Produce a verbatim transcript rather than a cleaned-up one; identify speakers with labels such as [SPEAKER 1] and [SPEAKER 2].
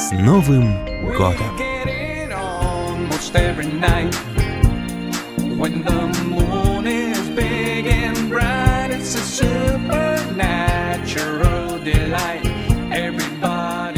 [SPEAKER 1] С Новым годом!
[SPEAKER 2] When the moon is big and bright, it's a supernatural delight. Everybody